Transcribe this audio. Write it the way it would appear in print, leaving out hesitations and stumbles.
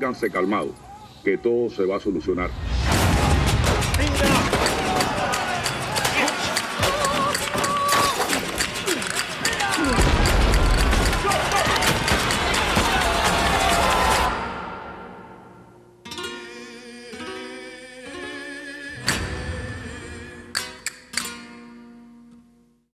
manténganse calmados, que todo se va a solucionar.